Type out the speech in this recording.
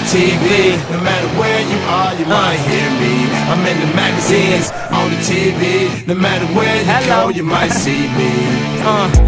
TV. No matter where you are, you might hear me. I'm in the magazines, on the TV. No matter where you go, you might see me.